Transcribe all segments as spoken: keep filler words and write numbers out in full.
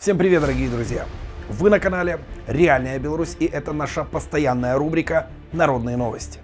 Всем привет, дорогие друзья! Вы на канале Реальная Беларусь, и это наша постоянная рубрика «Народные новости».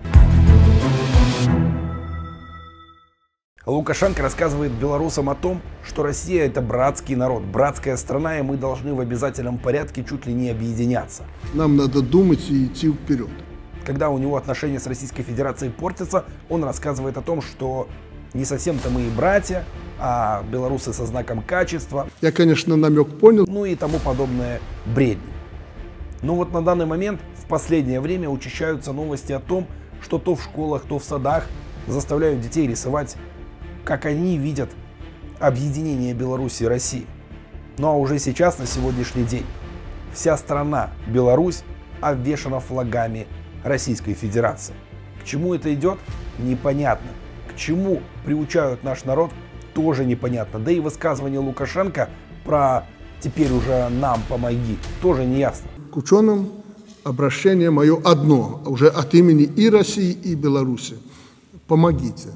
Лукашенко рассказывает белорусам о том, что Россия — это братский народ, братская страна, и мы должны в обязательном порядке чуть ли не объединяться. Нам надо думать и идти вперед. Когда у него отношения с Российской Федерацией портятся, он рассказывает о том, что не совсем-то мы и братья, а белорусы со знаком качества. Я, конечно, намек понял. Ну и тому подобное бредни. Но вот на данный момент в последнее время учащаются новости о том, что то в школах, то в садах заставляют детей рисовать, как они видят объединение Беларуси и России. Ну а уже сейчас, на сегодняшний день, вся страна Беларусь обвешана флагами Российской Федерации. К чему это идет? Непонятно. К чему приучают наш народ? Тоже непонятно. Да и высказывание Лукашенко про «теперь уже нам помоги» тоже не ясно. К ученым обращение мое одно, уже от имени и России, и Беларуси. Помогите.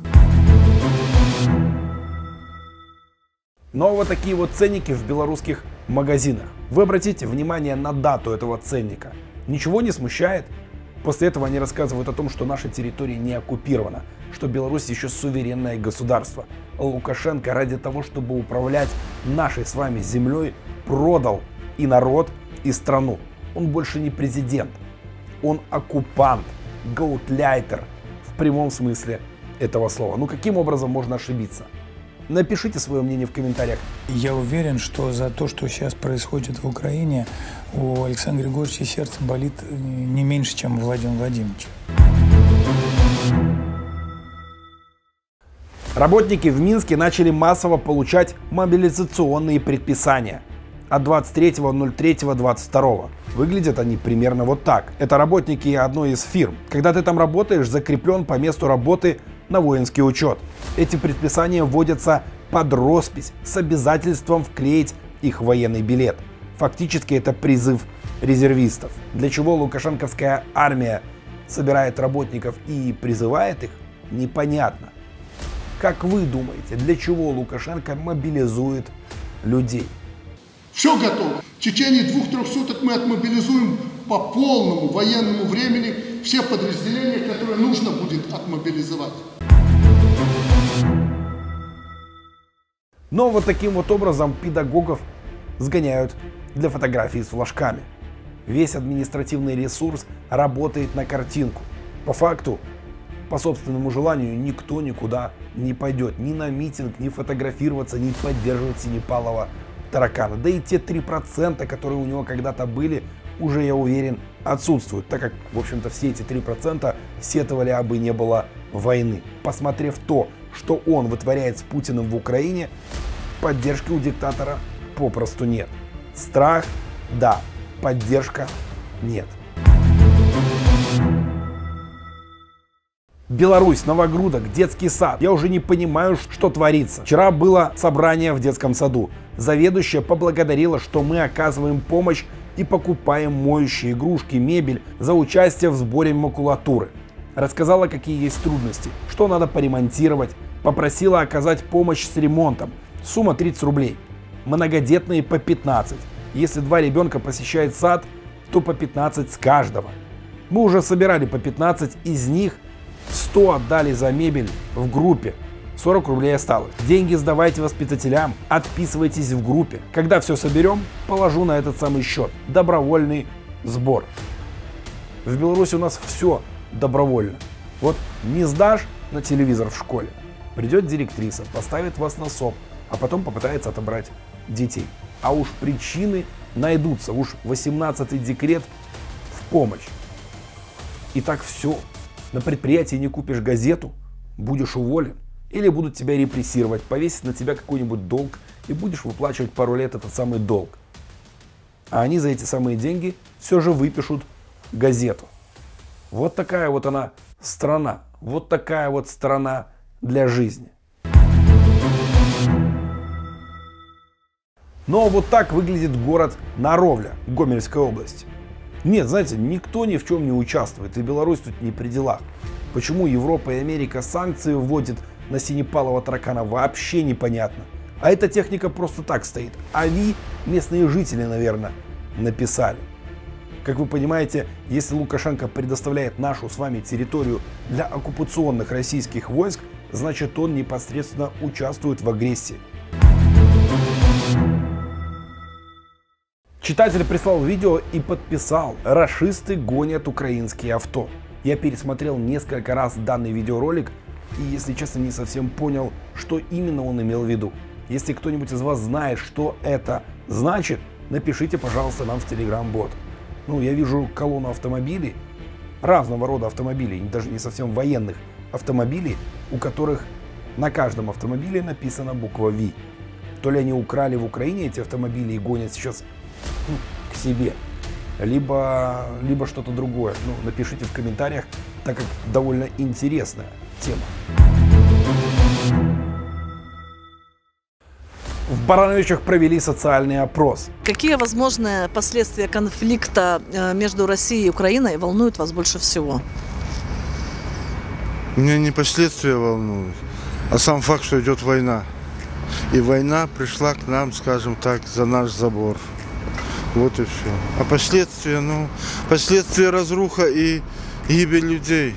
Но вот такие вот ценники в белорусских магазинах. Вы обратите внимание на дату этого ценника. Ничего не смущает? После этого они рассказывают о том, что наша территория не оккупирована, что Беларусь еще суверенное государство. А Лукашенко ради того, чтобы управлять нашей с вами землей, продал и народ, и страну. Он больше не президент, он оккупант, гауляйтер в прямом смысле этого слова. Ну каким образом можно ошибиться? Напишите свое мнение в комментариях. Я уверен, что за то, что сейчас происходит в Украине, у Александра Григорьевича сердце болит не меньше, чем у Владимира Владимировича. Работники в Минске начали массово получать мобилизационные предписания от двадцать третьего ноль третьего двадцать второго. Выглядят они примерно вот так. Это работники одной из фирм. Когда ты там работаешь, закреплен по месту работы на воинский учет. Эти предписания вводятся под роспись с обязательством вклеить их в военный билет. Фактически это призыв резервистов. Для чего лукашенковская армия собирает работников и призывает их, непонятно. Как вы думаете, для чего Лукашенко мобилизует людей? Все готово. В течение двух-трех суток мы отмобилизуем по полному военному времени все подразделения, которые нужно будет отмобилизовать. Но вот таким вот образом педагогов сгоняют для фотографий с флажками. Весь административный ресурс работает на картинку. По факту, по собственному желанию, никто никуда не пойдет. Ни на митинг, ни фотографироваться, ни поддерживать Синепалова таракана. Да и те три процента, которые у него когда-то были, уже, я уверен, отсутствуют. Так как, в общем-то, все эти три процента сетовали, абы не было войны. Посмотрев то, что он вытворяет с Путиным в Украине, поддержки у диктатора попросту нет. Страх – да, поддержка – нет. Беларусь, Новогрудок, детский сад. Я уже не понимаю, что творится. Вчера было собрание в детском саду. Заведующая поблагодарила, что мы оказываем помощь и покупаем моющие игрушки, мебель за участие в сборе макулатуры. Рассказала, какие есть трудности, что надо поремонтировать. Попросила оказать помощь с ремонтом. Сумма тридцать рублей. Многодетные по пятнадцать. Если два ребенка посещают сад, то по пятнадцать с каждого. Мы уже собирали по пятнадцать, из них сто отдали за мебель в группе. сорок рублей осталось. Деньги сдавайте воспитателям, отписывайтесь в группе. Когда все соберем, положу на этот самый счет. Добровольный сбор. В Беларуси у нас все добровольно. Вот не сдашь на телевизор в школе, придет директриса, поставит вас на СОП, а потом попытается отобрать детей. А уж причины найдутся, уж восемнадцатый декрет в помощь. И так все. На предприятии не купишь газету, будешь уволен. Или будут тебя репрессировать, повесить на тебя какой-нибудь долг и будешь выплачивать пару лет этот самый долг. А они за эти самые деньги все же выпишут газету. Вот такая вот она страна. Вот такая вот страна для жизни. Но вот так выглядит город Наровля, Гомельской области. Нет, знаете, никто ни в чем не участвует, и Беларусь тут не при делах. Почему Европа и Америка санкции вводят на Синепалова таракана, вообще непонятно. А эта техника просто так стоит. АВИ местные жители, наверное, написали. Как вы понимаете, если Лукашенко предоставляет нашу с вами территорию для оккупационных российских войск, значит он непосредственно участвует в агрессии. Читатель прислал видео и подписал: «Рашисты гонят украинские авто». Я пересмотрел несколько раз данный видеоролик и, если честно, не совсем понял, что именно он имел в виду. Если кто-нибудь из вас знает, что это значит, напишите, пожалуйста, нам в Telegram-бот. Ну, я вижу колонну автомобилей, разного рода автомобилей, даже не совсем военных автомобилей, у которых на каждом автомобиле написана буква Ви. То ли они украли в Украине эти автомобили и гонят сейчас ну, к себе, либо, либо что-то другое. Ну, напишите в комментариях, так как довольно интересная тема. В Барановичах провели социальный опрос. Какие возможные последствия конфликта между Россией и Украиной волнуют вас больше всего? Меня не последствия волнуют, а сам факт, что идет война. И война пришла к нам, скажем так, за наш забор. Вот и все. А последствия, ну, последствия разруха и гибель людей.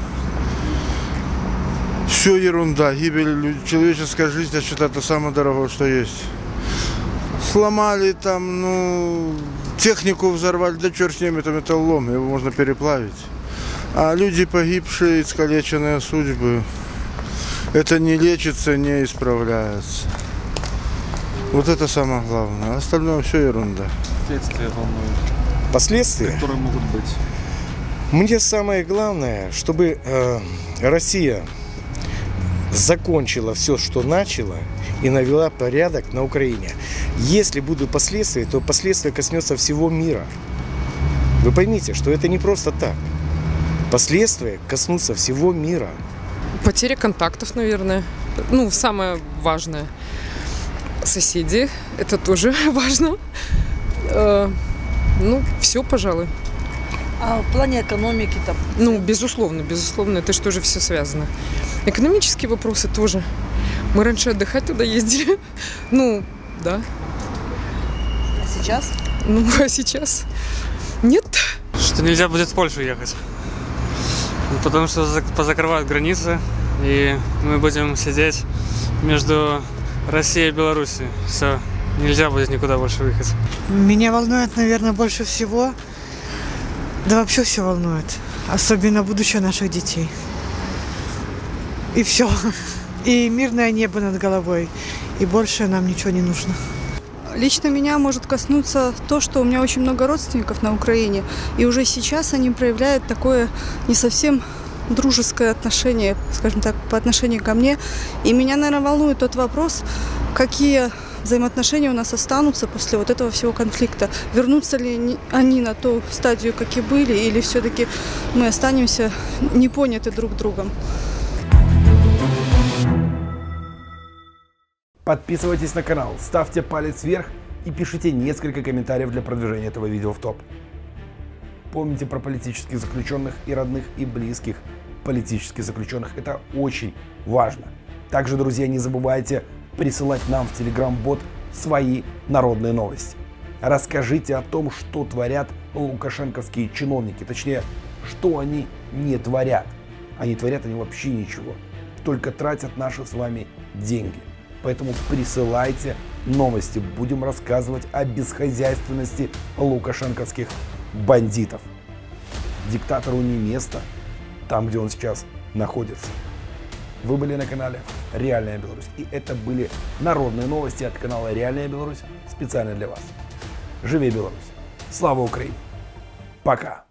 Все ерунда. Гибель человеческой жизни, я считаю, это самое дорогое, что есть. Сломали там, ну, технику взорвали, да черт с ним, это металлолом, его можно переплавить. А люди погибшие, искалеченные судьбы, это не лечится, не исправляется. Вот это самое главное. Остальное все ерунда. Последствия волнуют. Последствия? Которые могут быть. Мне самое главное, чтобы э, Россия закончила все, что начала, и навела порядок на Украине. Если будут последствия, то последствия коснется всего мира. Вы поймите, что это не просто так. Последствия коснутся всего мира. Потеря контактов, наверное. Ну, самое важное. Соседи. Это тоже важно. Э, ну, все, пожалуй. А в плане экономики там? Ну, безусловно, безусловно, это же тоже все связано. Экономические вопросы тоже. Мы раньше отдыхать туда ездили. Ну, да. А сейчас? Ну, а сейчас? Нет. Что нельзя будет в Польшу ехать. Потому что позакрывают границы, и мы будем сидеть между Россией и Белоруссией. Все, нельзя будет никуда больше выехать. Меня волнует, наверное, больше всего, да вообще все волнует, особенно будущее наших детей. И все. И мирное небо над головой. И больше нам ничего не нужно. Лично меня может коснуться то, что у меня очень много родственников на Украине. И уже сейчас они проявляют такое не совсем дружеское отношение, скажем так, по отношению ко мне. И меня, наверное, волнует тот вопрос, какие взаимоотношения у нас останутся после вот этого всего конфликта. Вернутся ли они на ту стадию, как и были, или все-таки мы останемся непоняты друг другом. Подписывайтесь на канал, ставьте палец вверх и пишите несколько комментариев для продвижения этого видео в топ. Помните про политических заключенных и родных и близких политических заключенных. Это очень важно. Также, друзья, не забывайте присылать нам в Telegram-бот свои народные новости. Расскажите о том, что творят лукашенковские чиновники. Точнее, что они не творят. Они творят они вообще ничего. Только тратят наши с вами деньги. Поэтому присылайте новости. Будем рассказывать о бесхозяйственности лукашенковских бандитов. Диктатору не место там, где он сейчас находится. Вы были на канале Реальная Беларусь. И это были народные новости от канала Реальная Беларусь специально для вас. Живи Беларусь! Слава Украине! Пока!